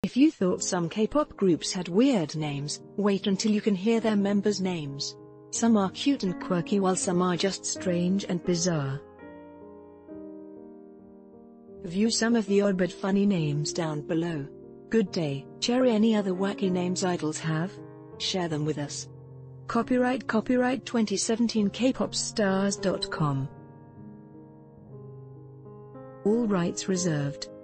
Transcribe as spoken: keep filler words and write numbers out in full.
If you thought some K-pop groups had weird names, wait until you can hear their members' names. Some are cute and quirky while some are just strange and bizarre. View some of the odd but funny names down below. Good day, Cherry. Any other wacky names idols have? Share them with us. Copyright Copyright twenty seventeen K pop stars dot com. All rights reserved.